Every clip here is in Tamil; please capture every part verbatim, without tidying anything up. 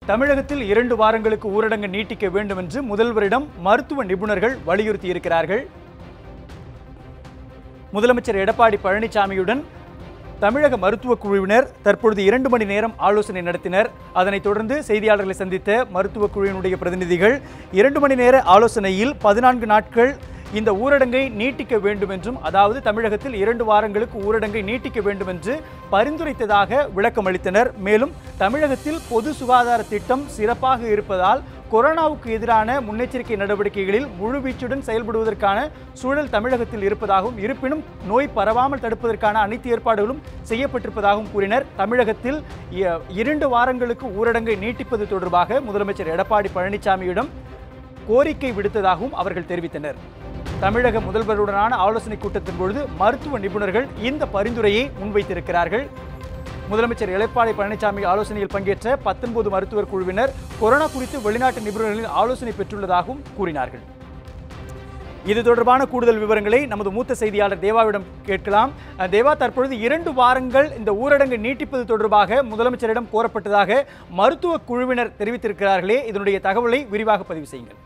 தமிழகத்தில் இரண்டு வாரங்களுக்கு ஊரடங்கு நீட்டிக்க வேண்டும் என்று முதல்வரிடம் மருத்துவ நிபுணர்கள் வலியுறுத்தி இருக்கிறார்கள். முதலமைச்சர் எடப்பாடி பழனிசாமியுடன் தமிழக மருத்துவ குழுவினர் தற்பொழுது இரண்டு மணி நேரம் ஆலோசனை நடத்தினர். அதனைத் தொடர்ந்து செய்தியாளர்களை சந்தித்த மருத்துவ குழுவினுடைய பிரதிநிதிகள் இரண்டு மணி நேர ஆலோசனையில் பதினான்கு நாட்கள் இந்த ஊரடங்கை நீட்டிக்க வேண்டும் என்றும், அதாவது தமிழகத்தில் இரண்டு வாரங்களுக்கு ஊரடங்கை நீட்டிக்க வேண்டும் என்று பரிந்துரைத்ததாக விளக்கம் அளித்தனர். மேலும் தமிழகத்தில் பொது சுகாதார திட்டம் சிறப்பாக இருப்பதால் கொரோனாவுக்கு எதிரான முன்னெச்சரிக்கை நடவடிக்கைகளில் முழுவீச்சுடன் செயல்படுவதற்கான சூழல் தமிழகத்தில் இருப்பதாகவும், இருப்பினும் நோய் பரவாமல் தடுப்பதற்கான அனைத்து ஏற்பாடுகளும் செய்யப்பட்டிருப்பதாகவும் கூறினர். தமிழகத்தில் இரண்டு வாரங்களுக்கு ஊரடங்கை நீட்டிப்பது தொடர்பாக முதலமைச்சர் எடப்பாடி பழனிசாமியிடம் கோரிக்கை விடுத்ததாகவும் அவர்கள் தெரிவித்தனர். தமிழக முதல்வருடனான ஆலோசனை கூட்டத்தின் பொழுது மருத்துவ நிபுணர்கள் இந்த பரிந்துரையை முன்வைத்திருக்கிறார்கள். முதலமைச்சர் எடப்பாடி பழனிசாமி ஆலோசனையில் பங்கேற்ற பத்தொன்பது மருத்துவர் குழுவினர் கொரோனா குறித்து வெளிநாட்டு நிபுணர்களின் ஆலோசனை பெற்றுள்ளதாகவும் கூறினார்கள். இது தொடர்பான கூடுதல் விவரங்களை நமது மூத்த செய்தியாளர் தேவாவிடம் கேட்கலாம். தேவா, தற்பொழுது இரண்டு வாரங்கள் இந்த ஊரடங்கு நீட்டிப்பது தொடர்பாக முதலமைச்சரிடம் கோரப்பட்டதாக மருத்துவ குழுவினர் தெரிவித்திருக்கிறார்களே, இதனுடைய தகவலை விரிவாக பதிவு செய்யுங்கள்.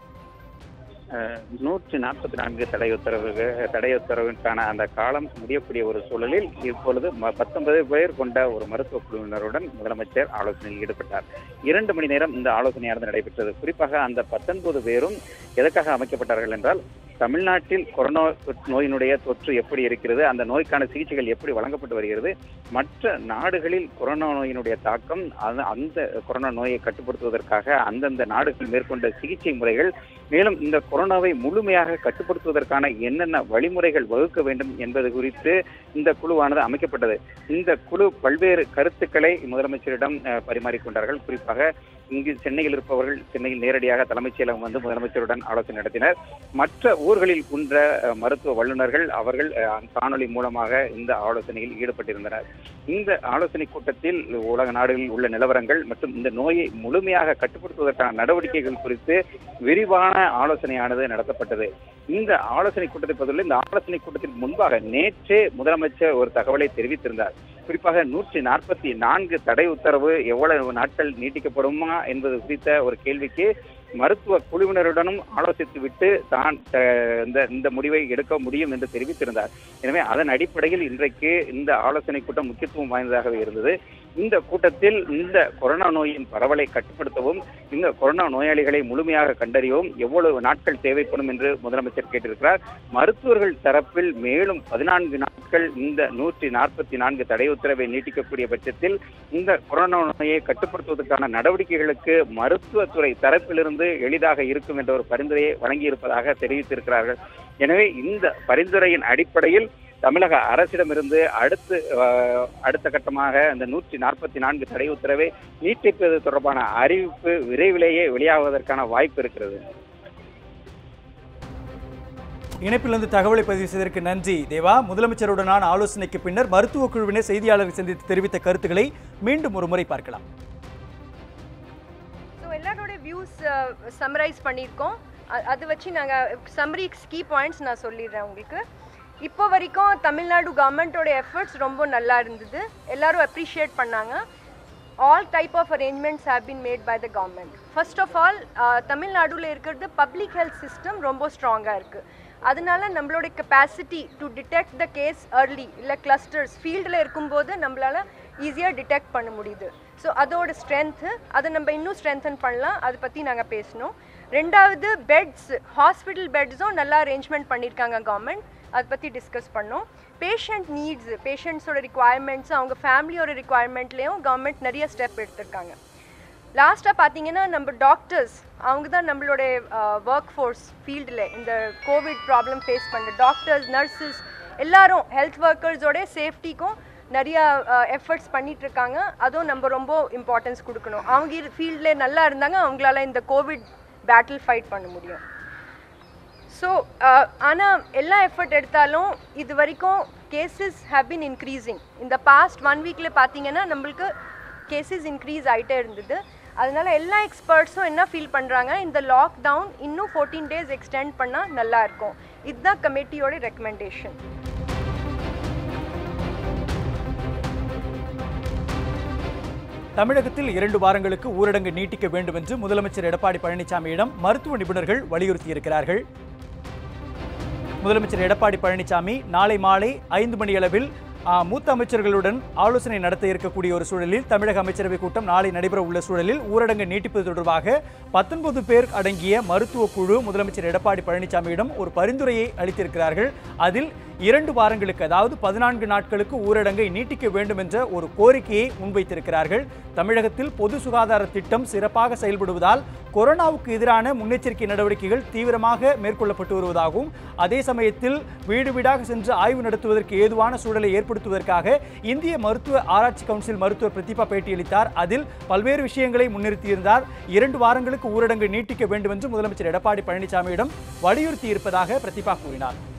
நூற்றி நாற்பத்தி நான்கு தடை உத்தரவு தடை உத்தரவிற்கான அந்த காலம் முடியக்கூடிய ஒரு சூழலில் இப்பொழுது பத்தொன்பது பேர் கொண்ட ஒரு மருத்துவ குழுவினருடன் முதலமைச்சர் ஆலோசனையில் ஈடுபட்டார். இரண்டு மணி நேரம் இந்த ஆலோசனையானது நடைபெற்றது. குறிப்பாக அந்த பத்தொன்பது பேரும் எதற்காக அமைக்கப்பட்டார்கள் என்றால், தமிழ்நாட்டில் கொரோனா நோயினுடைய தொற்று எப்படி இருக்கிறது, அந்த நோய்க்கான சிகிச்சைகள் எப்படி வழங்கப்பட்டு வருகிறது, மற்ற நாடுகளில் கொரோனா நோயினுடைய தாக்கம், அந்த கொரோனா நோயை கட்டுப்படுத்துவதற்காக அந்தந்த நாடுகள் மேற்கொண்ட சிகிச்சை முறைகள், மேலும் இந்த கொரோனாவை முழுமையாக கட்டுப்படுத்துவதற்கான என்னென்ன வழிமுறைகள் வகுக்க வேண்டும் என்பது குறித்து இந்த குழுவானது அமைக்கப்பட்டது. இந்த குழு பல்வேறு கருத்துக்களை முதலமைச்சரிடம் பரிமாறிக்கொண்டார்கள். குறிப்பாக இங்கு சென்னையில் இருப்பவர்கள் சென்னையில் நேரடியாக தலைமைச் செயலகம் வந்து முதலமைச்சருடன் ஆலோசனை நடத்தினர். மற்ற ஊர்களில் உள்ள மருத்துவ வல்லுநர்கள் அவர்கள் காணொலி மூலமாக இந்த ஆலோசனையில் ஈடுபட்டிருந்தனர். இந்த ஆலோசனை கூட்டத்தில் உலக நாடுகளில் உள்ள நிலவரங்கள் மற்றும் இந்த நோயை முழுமையாக கட்டுப்படுத்துவதற்கான நடவடிக்கைகள் குறித்து விரிவான ஆலோசனையானது நடத்தப்பட்டது. இந்த ஆலோசனை கூட்டத்தை பொறுத்தவரை இந்த ஆலோசனை கூட்டத்திற்கு முன்பாக நேற்றே முதலமைச்சர் ஒரு தகவலை தெரிவித்திருந்தார். குறிப்பாக நூற்றி நாற்பத்தி நான்கு தடை உத்தரவு எவ்வளவு நாட்கள் நீட்டிக்கப்படுமா என்பது குறித்த ஒரு கேள்விக்கு மருத்துவ குழுவினருடனும் ஆலோசித்து விட்டு தான் இந்த முடிவை எடுக்க முடியும் என்று தெரிவித்திருந்தார். எனவே அதன் அடிப்படையில் இன்றைக்கு இந்த ஆலோசனை கூட்டம் முக்கியத்துவம் வாய்ந்ததாகவே இருந்தது. இந்த கூட்டத்தில் இந்த கொரோனா நோயின் பரவலை கட்டுப்படுத்தவும், இந்த கொரோனா நோயாளிகளை முழுமையாக கண்டறியவும் எவ்வளவு நாட்கள் தேவைப்படும் என்று முதலமைச்சர் கேட்டிருக்கிறார். மருத்துவர்கள் தரப்பில் மேலும் பதினான்கு நாட்கள் இந்த நூற்றி நாற்பத்தி நான்கு தடை உத்தரவை நீட்டிக்கக்கூடிய பட்சத்தில் இந்த கொரோனா நோயை கட்டுப்படுத்துவதற்கான நடவடிக்கைகளுக்கு மருத்துவத்துறை தரப்பிலிருந்து எளிதாக இருக்கும் என்ற ஒரு பரிந்துரையை வழங்கியிருப்பதாக தெரிவித்திருக்கிறார்கள். எனவே இந்த பரிந்துரையின் அடிப்படையில் தமிழக அரசிடமிருந்து அடுத்து அடுத்த கட்டமாக இந்த நூற்றி நாற்பத்தி நான்கு தடை உத்தரவை நீட்டிப்பது தொடர்பான அறிவிப்பு விரைவிலேயே வெளியாவதற்கான வாய்ப்பு இருக்கிறது. இணைப்பிலிருந்து தகவலை பதிவு செய்ததற்கு நன்றி தேவா. முதலமைச்சருடனான ஆலோசனைக்கு பின்னர் மருத்துவ குழுவினர் செய்தியாளர்கள் சந்தித்து தெரிவித்த கருத்துக்களை மீண்டும் ஒரு முறை பார்க்கலாம். எல்லாரோட வியூஸ் சம்மரைஸ் பண்ணியிருக்கோம். அது வச்சு நாங்கள் சம்மரி கீ பாயிண்ட்ஸ் நான் சொல்லிடுறேன் உங்களுக்கு. இப்போ வரைக்கும் தமிழ்நாடு கவர்மெண்ட்டோட எஃபர்ட்ஸ் ரொம்ப நல்லா இருந்தது, எல்லாரும் அப்ரிஷியேட் பண்ணாங்க. All type of arrangements have been made by the government. First of all தமிழ்நாடுல இருக்கிறது பப்ளிக் ஹெல்த் சிஸ்டம் ரொம்ப ஸ்ட்ராங்காக இருக்குது. அதனால நம்மளோட capacity to detect the case early இல்லை கிளஸ்டர்ஸ் ஃபீல்டில் இருக்கும்போது நம்மளால் ஈஸியாக டிடெக்ட் பண்ண முடியுது. ஸோ அதோட ஸ்ட்ரென்த்து அதை நம்ம இன்னும் ஸ்ட்ரென்தன் பண்ணலாம், அதை பற்றி நாங்கள் பேசணும். ரெண்டாவது பெட்ஸ், ஹாஸ்பிட்டல் பெட்ஸும் நல்லா அரேஞ்ச்மெண்ட் பண்ணியிருக்காங்க கவர்மெண்ட், அதை பற்றி டிஸ்கஸ் பண்ணோம். பேஷண்ட் நீட்ஸு, பேஷண்ட்ஸோட ரிக்குவயர்மெண்ட்ஸு, அவங்க ஃபேமிலியோட ரிக்குவயர்மெண்ட்லேயும் கவர்மெண்ட் நிறைய ஸ்டெப் எடுத்திருக்காங்க. லாஸ்ட்டாக பார்த்தீங்கன்னா நம்ம டாக்டர்ஸ், அவங்க தான் நம்மளோட ஒர்க் ஃபோர்ஸ் ஃபீல்டில் இந்த கோவிட் ப்ராப்ளம் ஃபேஸ் பண்ணுற டாக்டர்ஸ், நர்சஸ் எல்லாரும் ஹெல்த் ஒர்க்கர்ஸோட சேஃப்டிக்கும் நிறையா எஃபர்ட்ஸ் பண்ணிகிட்ருக்காங்க. அதுவும் நம்ம ரொம்ப இம்பார்ட்டன்ஸ் கொடுக்கணும். அவங்க ஃபீல்டில் நல்லா இருந்தாங்க, அவங்களால இந்த கோவிட் பேட்டில் ஃபைட் பண்ண முடியும். ஸோ ஆனால் எல்லா எஃபர்ட் எடுத்தாலும் இது வரைக்கும் கேசஸ் ஹேவ் பின் இன்க்ரீஸிங். இந்த பாஸ்ட் ஒன் வீக்கில் பார்த்தீங்கன்னா நம்மளுக்கு கேசஸ் இன்க்ரீஸ் ஆகிட்டே இருந்தது. அதனால எல்லா எக்ஸ்பர்ட்ஸும் என்ன ஃபீல் பண்ணுறாங்க, இந்த லாக்டவுன் இன்னும் ஃபோர்டீன் டேஸ் எக்ஸ்டெண்ட் பண்ணால் நல்லாயிருக்கும். இதுதான் கமிட்டியோட ரெக்கமெண்டேஷன். தமிழகத்தில் இரண்டு வாரங்களுக்கு ஊரடங்கு நீட்டிக்க வேண்டும் என்று முதலமைச்சர் எடப்பாடி பழனிசாமியிடம் மருத்துவ நிபுணர்கள் வலியுறுத்தியிருக்கிறார்கள். முதலமைச்சர் எடப்பாடி பழனிசாமி நாளை மாலை ஐந்து மணி அளவில் மூத்த அமைச்சர்களுடன் ஆலோசனை நடத்த இருக்கக்கூடிய ஒரு சூழலில் தமிழக அமைச்சரவை கூட்டம் நாளை நடைபெற உள்ள சூழலில் ஊரடங்கு நீட்டிப்பது தொடர்பாக பத்தொன்பது பேர் அடங்கிய மருத்துவ குழு முதலமைச்சர் எடப்பாடி பழனிசாமியிடம் ஒரு பரிந்துரையை அளித்திருக்கிறார்கள். அதில் இரண்டு வாரங்களுக்கு அதாவது பதினான்கு நாட்களுக்கு ஊரடங்கை நீட்டிக்க வேண்டும் என்ற ஒரு கோரிக்கையை முன்வைத்திருக்கிறார்கள். தமிழகத்தில் பொது சுகாதார திட்டம் சிறப்பாக செயல்படுவதால் கொரோனாவுக்கு எதிரான முன்னெச்சரிக்கை நடவடிக்கைகள் தீவிரமாக மேற்கொள்ளப்பட்டு வருவதாகவும் அதே சமயத்தில் வீடு வீடாக சென்று ஆய்வு நடத்துவதற்கு ஏதுவான சூழலை ஏற்படுத்துவதற்காக இந்திய மருத்துவ ஆராய்ச்சி கவுன்சில் மருத்துவர் பிரதீபா பேட்டியளித்தார். அதில் பல்வேறு விஷயங்களை முன்னிறுத்தியிருந்தார். இரண்டு வாரங்களுக்கு ஊரடங்கு நீட்டிக்க வேண்டும் என்று முதலமைச்சர் எடப்பாடி பழனிசாமியிடம் வலியுறுத்தி இருப்பதாக பிரதீபா கூறினார்.